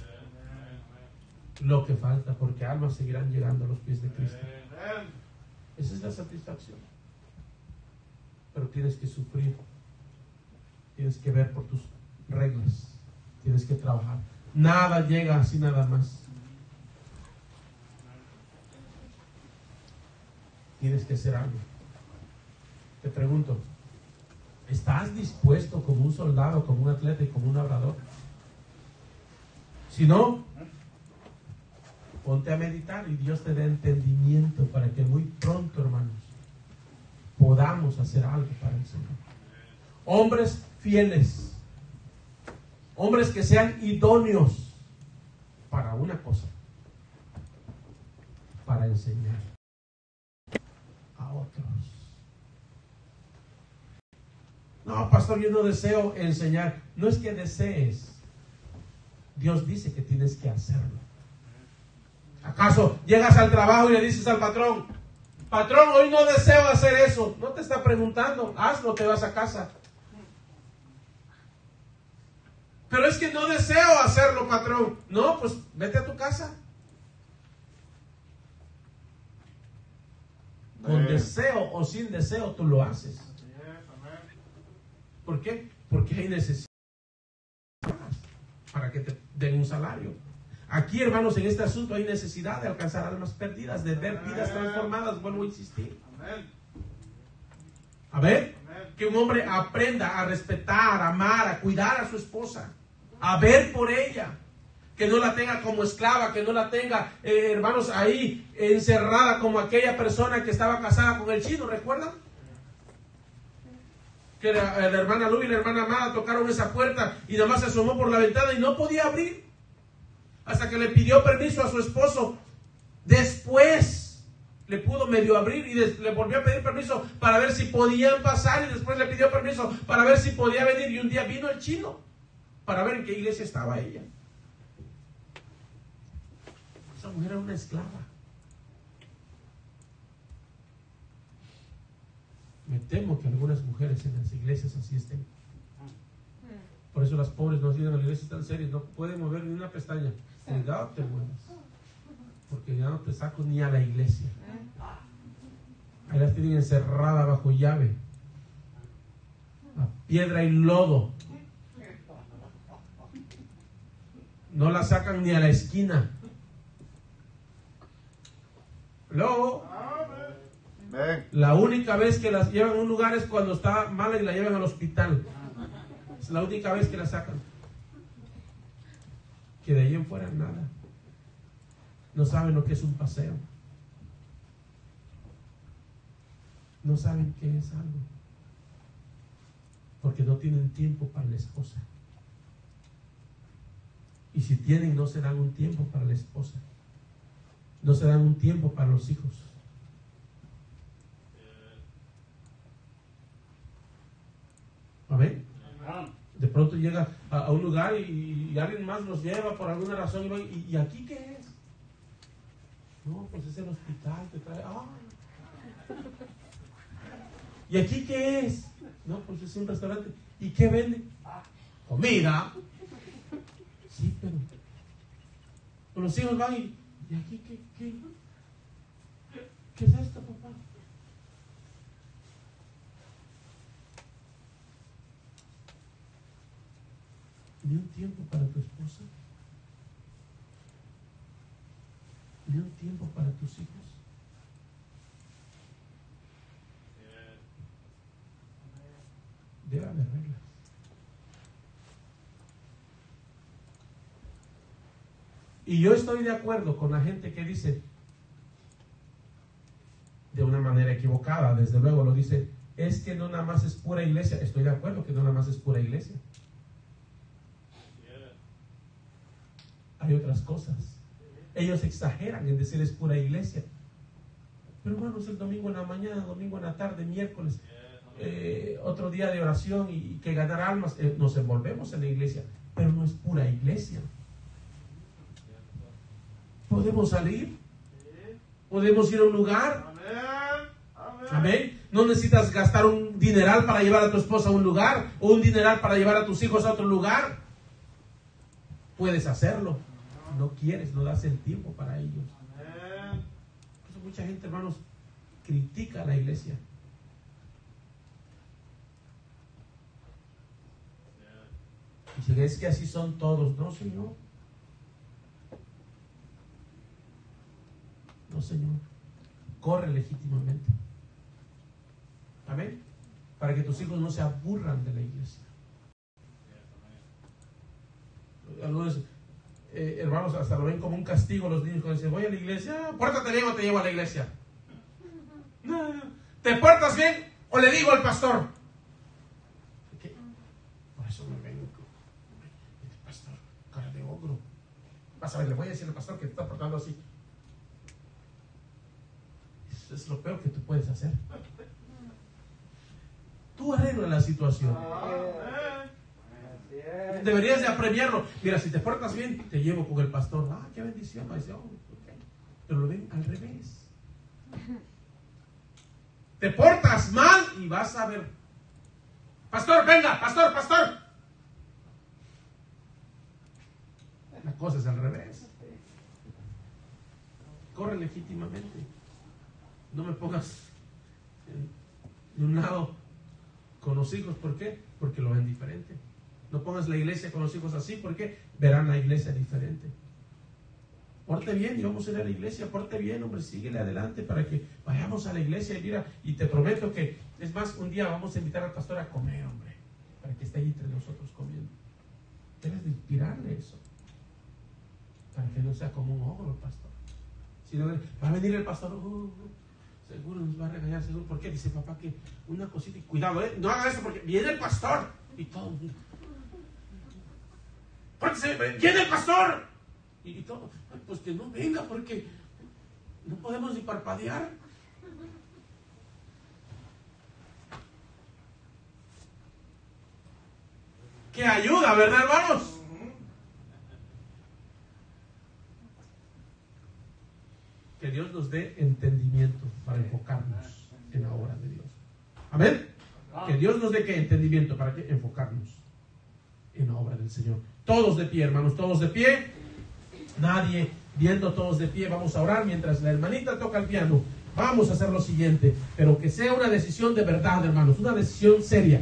B: Lo que falta, porque almas seguirán llegando a los pies de Cristo. Esa es la satisfacción. Pero tienes que sufrir. Tienes que ver por tus reglas. Tienes que trabajar. Nada llega así nada más. Tienes que hacer algo. Te pregunto, ¿estás dispuesto como un soldado, como un atleta y como un obrador? Si no, ponte a meditar y Dios te dé entendimiento para que muy pronto, hermanos, podamos hacer algo para el Señor. Hombres fieles, hombres que sean idóneos para una cosa, para enseñar a otros. No, pastor, yo no deseo enseñar. No es que desees. Dios dice que tienes que hacerlo. ¿Acaso llegas al trabajo y le dices al patrón, patrón, hoy no deseo hacer eso? No te está preguntando, hazlo, te vas a casa. Pero es que no deseo hacerlo, patrón. No, pues vete a tu casa. Con deseo o sin deseo tú lo haces. ¿Por qué? Porque hay necesidad para que te den un salario. Aquí, hermanos, en este asunto hay necesidad de alcanzar almas perdidas, de ver vidas transformadas. Vuelvo a insistir. A ver, que un hombre aprenda a respetar, a amar, a cuidar a su esposa, a ver por ella, que no la tenga como esclava, que no la tenga, hermanos, ahí encerrada como aquella persona que estaba casada con el chino, ¿recuerdan? Que la hermana Lu y la hermana Amada tocaron esa puerta y nada más se asomó por la ventana y no podía abrir hasta que le pidió permiso a su esposo. Después le pudo medio abrir y le volvió a pedir permiso para ver si podían pasar, y después le pidió permiso para ver si podía venir, y un día vino el chino para ver en qué iglesia estaba ella. Esa mujer era una esclava. Me temo que algunas mujeres en las iglesias así estén. Por eso las pobres no siguen a la iglesia, están serias, no pueden mover ni una pestaña. Cuidado te muevas, porque ya no te saco ni a la iglesia. Ahí las tienen encerradas bajo llave, a piedra y lodo. No las sacan ni a la esquina. Luego, la única vez que las llevan a un lugar es cuando está mala y la llevan al hospital. Es la única vez que la sacan. Que de ahí en fuera nada. No saben lo que es un paseo. No saben qué es algo. Porque no tienen tiempo para la esposa. Y si tienen, no se dan un tiempo para la esposa. No se dan un tiempo para los hijos. Amén. De pronto llega a un lugar y alguien más los lleva por alguna razón y van, ¿y aquí qué es? No, pues es el hospital, te trae. ¿Y aquí qué es? No, pues es un restaurante. ¿Y qué vende? Comida. Sí, pero los hijos van ¿y aquí qué es esto, papá? Ni un tiempo para tu esposa, ni un tiempo para tus hijos. Debe haber reglas. Y yo estoy de acuerdo con la gente que dice, de una manera equivocada, desde luego lo dice, es que no nada más es pura iglesia. Estoy de acuerdo que no nada más es pura iglesia. Hay otras cosas. Ellos exageran en decir es pura iglesia. Pero hermanos, el domingo en la mañana, domingo en la tarde, miércoles, otro día de oración y que ganar almas, nos envolvemos en la iglesia, pero no es pura iglesia. Podemos salir, podemos ir a un lugar Amén. No necesitas gastar un dineral para llevar a tu esposa a un lugar o un dineral para llevar a tus hijos a otro lugar. Puedes hacerlo. No quieres, no das el tiempo para ellos. Por eso mucha gente, hermanos, critica a la iglesia. Y si es que así son todos, no, Señor. No, Señor. Corre legítimamente. Amén. Para que tus hijos no se aburran de la iglesia. Algunos hermanos hasta lo ven como un castigo los niños cuando dicen, voy a la iglesia, pórtate bien o te llevo a la iglesia. No. ¿Te portas bien o le digo al pastor? ¿Qué? Por eso me vengo. El pastor, cara de ogro. Vas a ver, le voy a decir al pastor que te está portando así. Eso es lo peor que tú puedes hacer. Tú arreglas la situación. Deberías de apremiarlo. Mira, si te portas bien, te llevo con el pastor. Ah, qué bendición. Pero lo ven al revés. Te portas mal y vas a ver. Pastor, venga, pastor, pastor. La cosa es al revés. Corre legítimamente. No me pongas de un lado con los hijos. ¿Por qué? Porque lo ven diferente. No pongas la iglesia con los hijos así, porque verán la iglesia diferente. Porte bien y vamos a ir a la iglesia. Porte bien, hombre, síguele adelante para que vayamos a la iglesia. Y mira, y te prometo que, es más, un día vamos a invitar al pastor a comer, hombre, para que esté ahí entre nosotros comiendo. Debes de inspirarle eso, para que no sea como un ogro el pastor. Si no, va a venir el pastor, seguro nos va a regañar, seguro. ¿Por qué? Dice papá que una cosita, y cuidado, no haga eso porque viene el pastor. Y todo. Porque viene el pastor. Y todo. Pues que no venga porque no podemos ni parpadear. Que ayuda, ¿verdad, hermanos? Que Dios nos dé entendimiento para enfocarnos en la obra de Dios. Amén. Que Dios nos dé entendimiento para enfocarnos en la obra del Señor. Todos de pie, hermanos, todos de pie. Nadie viendo, todos de pie. Vamos a orar mientras la hermanita toca el piano. Vamos a hacer lo siguiente, pero que sea una decisión de verdad, hermanos, una decisión seria.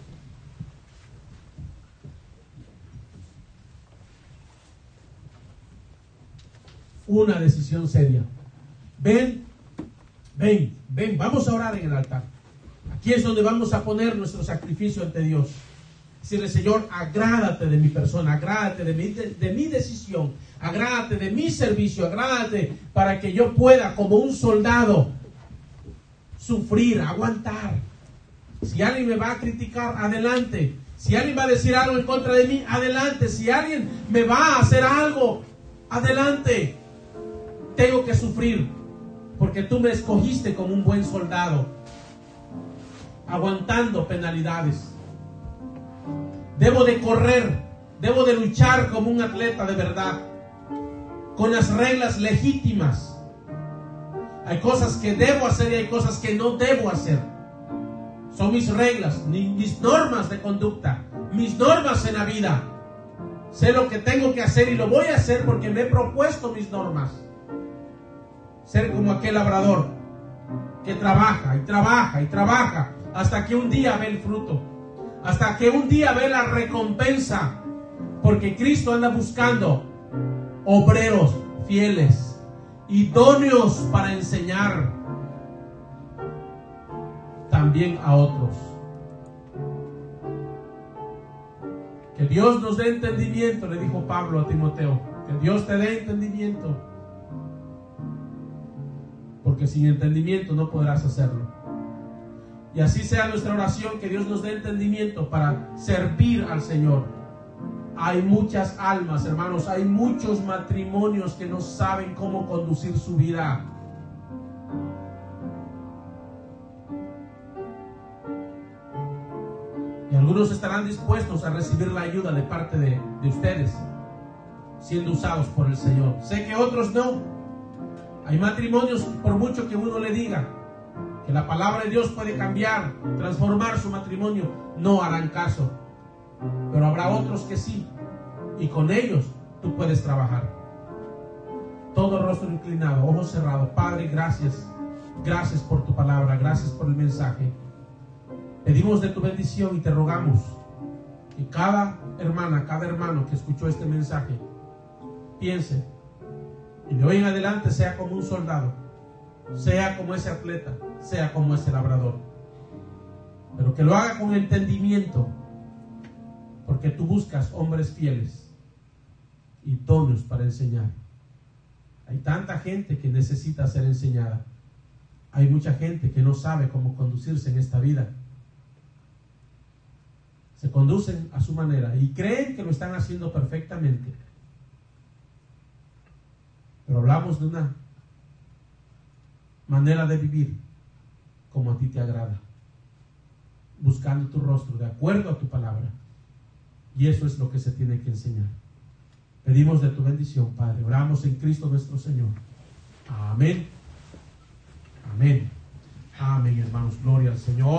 B: Una decisión seria. Ven, vamos a orar en el altar. Aquí es donde vamos a poner nuestro sacrificio ante Dios. Decirle, Señor, agrádate de mi persona, agrádate de mi decisión, agrádate de mi servicio, agrádate para que yo pueda, como un soldado, sufrir, aguantar. Si alguien me va a criticar, adelante. Si alguien va a decir algo en contra de mí, adelante. Si alguien me va a hacer algo, adelante. Tengo que sufrir, porque tú me escogiste como un buen soldado, aguantando penalidades. Debo de correr, debo de luchar como un atleta de verdad, con las reglas legítimas. Hay cosas que debo hacer y hay cosas que no debo hacer. Son mis reglas, mis normas de conducta, mis normas en la vida. Sé lo que tengo que hacer y lo voy a hacer porque me he propuesto mis normas. Ser como aquel labrador que trabaja y trabaja y trabaja hasta que un día ve el fruto, hasta que un día ve la recompensa, porque Cristo anda buscando obreros fieles, idóneos para enseñar también a otros. Que Dios nos dé entendimiento, le dijo Pablo a Timoteo, que Dios te dé entendimiento, porque sin entendimiento no podrás hacerlo. Y así sea nuestra oración, que Dios nos dé entendimiento para servir al Señor. Hay muchas almas, hermanos, hay muchos matrimonios que no saben cómo conducir su vida. Y algunos estarán dispuestos a recibir la ayuda de parte de ustedes, siendo usados por el Señor. Sé que otros no. Hay matrimonios, por mucho que uno le diga que la palabra de Dios puede cambiar, transformar su matrimonio, no harán caso. Pero habrá otros que sí, y con ellos tú puedes trabajar. Todo rostro inclinado, ojos cerrados. Padre, gracias. Gracias por tu palabra, gracias por el mensaje. Pedimos de tu bendición y te rogamos que cada hermana, cada hermano que escuchó este mensaje piense y de hoy en adelante sea como un soldado, sea como ese atleta, sea como ese labrador, pero que lo haga con entendimiento, porque tú buscas hombres fieles, idóneos para enseñar. Hay tanta gente que necesita ser enseñada. Hay mucha gente que no sabe cómo conducirse en esta vida. Se conducen a su manera y creen que lo están haciendo perfectamente. Pero hablamos de una manera de vivir como a ti te agrada, buscando tu rostro de acuerdo a tu palabra. Y eso es lo que se tiene que enseñar. Pedimos de tu bendición, Padre. Oramos en Cristo nuestro Señor. Amén. Amén. Amén, hermanos. Gloria al Señor.